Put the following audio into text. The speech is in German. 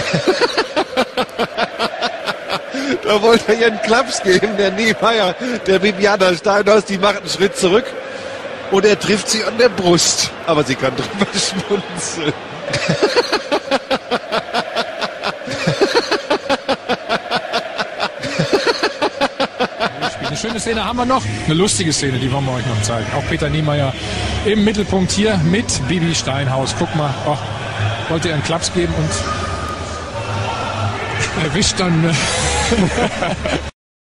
Da wollte er ihr einen Klaps geben, der Niemeyer, der Bibiana Steinhaus, die macht einen Schritt zurück und er trifft sie an der Brust. Aber sie kann drüber schmunzeln. Eine schöne Szene haben wir noch, eine lustige Szene, die wollen wir euch noch zeigen. Auch Peter Niemeyer im Mittelpunkt hier mit Bibi Steinhaus. Guck mal, wollte er einen Klaps geben und erwischt dann